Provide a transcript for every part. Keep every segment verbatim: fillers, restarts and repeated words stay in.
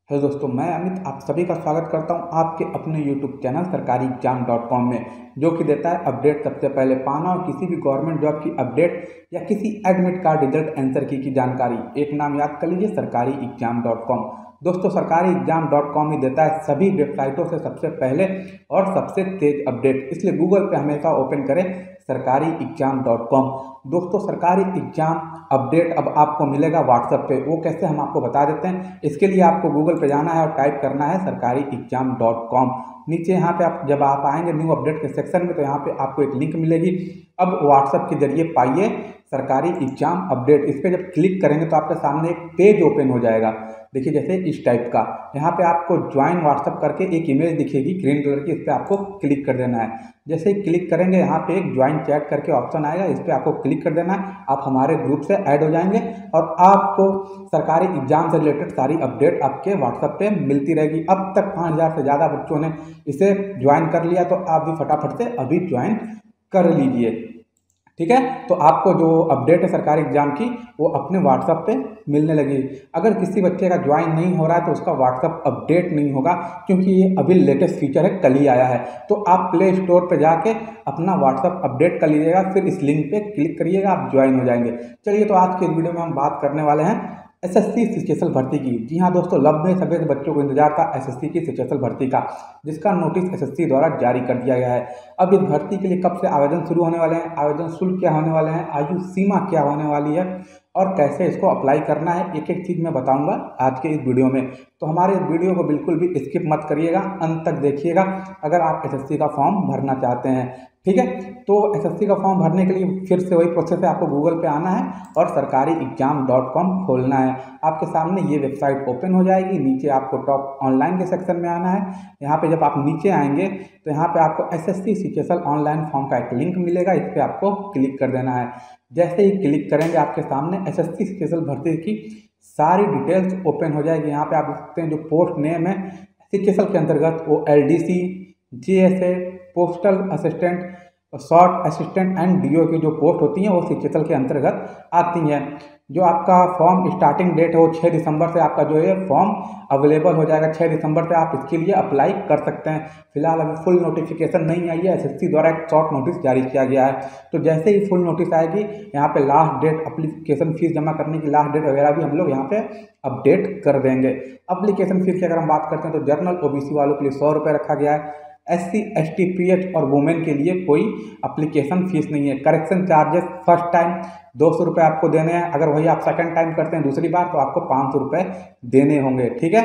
Hello दोस्तों, मैं अमित आप सभी का स्वागत करता हूं आपके अपने YouTube channel Sarkari exam dot com में, जो कि देता है अपडेट सबसे पहले पाना और किसी भी गवर्नमेंट जॉब की अपडेट या किसी एडमिट कार्ड रिजल्ट आंसर की की जानकारी। एक नाम याद कर लीजिए, सरकारी एग्जाम डॉट कॉम। दोस्तों, सरकारी एग्जाम डॉट कॉम ही देता है सभी वेबसाइटों से सबसे पहले और सबसे तेज अपडेट, इसलिए गूगल पे हमेशा ओपन करें सरकारी एग्जाम डॉट कॉम। दोस्तों, सरकारी एग्जाम अपडेट अब आपको मिलेगा व्हाट्सएप पे। वो कैसे, हम आपको बता देते हैं। इसके लिए आपको गूगल पे जाना है और टाइप करना है सरकारी एग्जाम डॉट कॉम। नीचे यहाँ पे आप जब आप आएंगे न्यू अपडेट के सेक्शन में, तो यहाँ पे आपको एक लिंक मिलेगी। अब व्हाट्सएप के जरिए पाइए सरकारी एग्जाम अपडेट। इस पर जब क्लिक करेंगे तो आपके सामने एक पेज ओपन हो जाएगा। देखिए, जैसे इस टाइप का। यहाँ पे आपको ज्वाइन व्हाट्सएप करके एक इमेज दिखेगी ग्रीन कलर की, इस पर आपको क्लिक कर देना है। जैसे ही क्लिक करेंगे, यहाँ पे एक ज्वाइन चैट करके ऑप्शन आएगा, इस पर आपको क्लिक कर देना है। आप हमारे ग्रुप से ऐड हो जाएंगे और आपको सरकारी एग्जाम से रिलेटेड सारी अपडेट आपके व्हाट्सएप पे मिलती रहेगी। अब तक पाँच हज़ार से ज़्यादा बच्चों ने इसे ज्वाइन कर लिया, तो आप भी फटाफट से अभी ज्वाइन कर लीजिए। ठीक है, तो आपको जो अपडेट है सरकारी एग्जाम की, वो अपने व्हाट्सएप पे मिलने लगी। अगर किसी बच्चे का ज्वाइन नहीं हो रहा है तो उसका व्हाट्सएप अपडेट नहीं होगा, क्योंकि ये अभी लेटेस्ट फीचर है, कल ही आया है। तो आप प्ले स्टोर पे जाके अपना व्हाट्सएप अपडेट कर लीजिएगा, फिर इस लिंक पे क्लिक करिएगा, आप ज्वाइन हो जाएंगे। चलिए, तो आज के इस वीडियो में हम बात करने वाले हैं एसएससी स्पेशल भर्ती की। जी हाँ दोस्तों, लंबे समय से बच्चों को इंतजार था एसएससी की स्पेशल भर्ती का, जिसका नोटिस एसएससी द्वारा जारी कर दिया गया है। अब इस भर्ती के लिए कब से आवेदन शुरू होने वाले हैं, आवेदन शुल्क क्या होने वाले हैं, आयु सीमा क्या होने वाली है और कैसे इसको अप्लाई करना है, एक एक चीज़ मैं बताऊंगा आज के इस वीडियो में। तो हमारे इस वीडियो को बिल्कुल भी स्किप मत करिएगा, अंत तक देखिएगा अगर आप एसएससी का फॉर्म भरना चाहते हैं। ठीक है, तो एसएससी का फॉर्म भरने के लिए फिर से वही प्रोसेस है, आपको गूगल पे आना है और सरकारी एग्जाम डॉट कॉम खोलना है। आपके सामने ये वेबसाइट ओपन हो जाएगी। नीचे आपको टॉप ऑनलाइन के सेक्शन में आना है। यहाँ पे जब आप नीचे आएंगे तो यहाँ पे आपको एसएससी स्पेशल ऑनलाइन फॉर्म का एक लिंक मिलेगा, इस पर आपको क्लिक कर देना है। जैसे ही क्लिक करेंगे, आपके सामने एसएससी स्पेशल भर्ती की सारी डिटेल्स ओपन हो जाएगी। यहाँ पे आप देख सकते हैं जो पोस्ट नेम है स्पेशल के अंतर्गत, वो LDC, GSA, postal assistant, short assistant and DO की जो पोस्ट होती हैं वो स्पेशल के अंतर्गत आती हैं। जो आपका फॉर्म स्टार्टिंग डेट है वो छः दिसंबर से आपका जो है फॉर्म अवेलेबल हो जाएगा। छः दिसंबर से आप इसके लिए अप्लाई कर सकते हैं। फिलहाल अभी फुल नोटिफिकेशन नहीं आई है, एसएससी द्वारा एक शॉर्ट नोटिस जारी किया गया है। तो जैसे ही फुल नोटिस आएगी, यहाँ पे लास्ट डेट, एप्लीकेशन फीस जमा करने की लास्ट डेट वगैरह भी हम लोग यहाँ पे अपडेट कर देंगे। एप्लीकेशन फीस की अगर हम बात करते हैं तो जनरल ओबीसी वालों के लिए सौ रुपये रखा गया है। S C S T P H और वुमेन के लिए कोई एप्लीकेशन फीस नहीं है। करेक्शन चार्जेस फर्स्ट टाइम दो सौ रुपये आपको देने हैं, अगर वही आप सेकंड टाइम करते हैं दूसरी बार तो आपको पाँच सौ रुपये देने होंगे। ठीक है,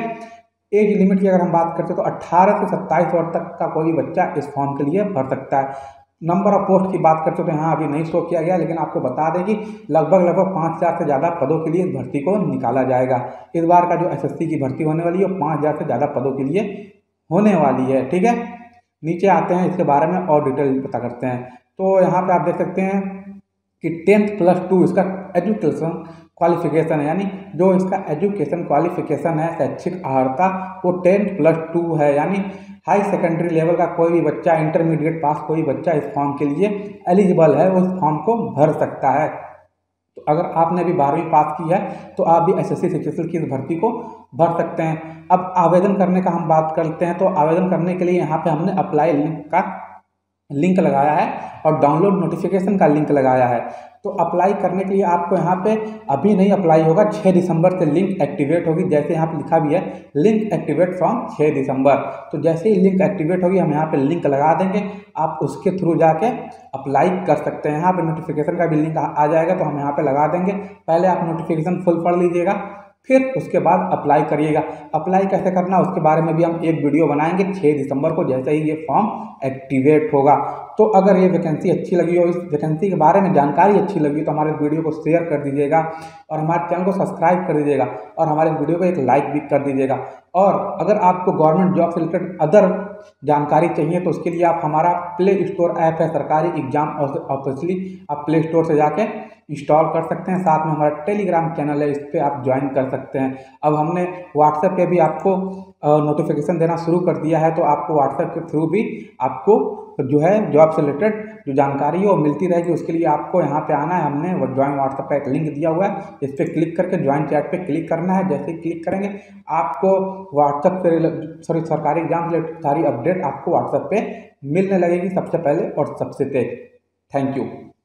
एज लिमिट की अगर हम बात करते हैं तो अट्ठारह से सत्ताईस वर्ष तक का कोई बच्चा इस फॉर्म के लिए भर सकता है। नंबर ऑफ पोस्ट की बात करते हो तो यहाँ अभी नहीं शो किया गया, लेकिन आपको बता दें कि लगभग लगभग पाँच हज़ार से ज़्यादा पदों के लिए इस भर्ती को निकाला जाएगा। इस बार का जो एसएससी की भर्ती होने वाली है वो पाँच हज़ार से ज़्यादा पदों के लिए होने वाली है। ठीक है, नीचे आते हैं, इसके बारे में और डिटेल पता करते हैं। तो यहाँ पे आप देख सकते हैं कि टेंथ प्लस टू इसका एजुकेशन क्वालिफिकेशन है, यानी जो इसका एजुकेशन क्वालिफिकेशन है, शैक्षिक अर्हता, वो टेंथ प्लस टू है। यानी हाई सेकेंडरी लेवल का कोई भी बच्चा, इंटरमीडिएट पास कोई बच्चा इस फॉर्म के लिए एलिजिबल है, वो इस फॉर्म को भर सकता है। तो अगर आपने अभी बारहवीं पास की है तो आप भी एसएससी स्पेशल की इस भर्ती को भर सकते हैं। अब आवेदन करने का हम बात करते हैं, तो आवेदन करने के लिए यहाँ पे हमने अप्लाई लिंक का लिंक लगाया है और डाउनलोड नोटिफिकेशन का लिंक लगाया है। तो अप्लाई करने के लिए आपको यहाँ पे अभी नहीं अप्लाई होगा, छः दिसंबर से लिंक एक्टिवेट होगी। जैसे यहाँ पे लिखा भी है लिंक एक्टिवेट फ्रॉम छः दिसंबर, तो जैसे ही लिंक एक्टिवेट होगी हम यहाँ पे लिंक लगा देंगे, आप उसके थ्रू जाके अप्लाई कर सकते हैं। यहाँ पे नोटिफिकेशन का भी लिंक आ जाएगा, तो हम यहाँ पे लगा देंगे। पहले आप नोटिफिकेशन फुल पढ़ लीजिएगा, फिर उसके बाद अप्लाई करिएगा। अप्लाई कैसे करना उसके बारे में भी हम एक वीडियो बनाएंगे छः दिसंबर को, जैसे ही ये फॉर्म एक्टिवेट होगा। तो अगर ये वैकेंसी अच्छी लगी हो, इस वैकेंसी के बारे में जानकारी अच्छी लगी, तो हमारे वीडियो को शेयर कर दीजिएगा और हमारे चैनल को सब्सक्राइब कर दीजिएगा और हमारे वीडियो को एक लाइक भी कर दीजिएगा। और अगर आपको गवर्नमेंट जॉब से रिलेटेड अदर जानकारी चाहिए तो उसके लिए आप हमारा प्ले स्टोर ऐप है सरकारी एग्जाम ऑफिशियली, आप प्ले स्टोर से जाके इंस्टॉल कर सकते हैं। साथ में हमारा टेलीग्राम चैनल है, इस पर आप ज्वाइन कर सकते हैं। अब हमने व्हाट्सएप पे भी आपको नोटिफिकेशन देना शुरू कर दिया है, तो आपको व्हाट्सएप के थ्रू भी आपको जो है जॉब से रिलेटेड जो जानकारी है वो मिलती रहेगी। उसके लिए आपको यहाँ पे आना है, हमने वो ज्वाइन व्हाट्सएप का एक लिंक दिया हुआ है, इस पर क्लिक करके ज्वाइन चैट पे क्लिक करना है। जैसे ही क्लिक करेंगे आपको व्हाट्सएप से सॉरी सरकारी एग्जाम से रिलेटेड सारी अपडेट आपको व्हाट्सएप पे मिलने लगेगी सबसे पहले और सबसे तेज। Thank you.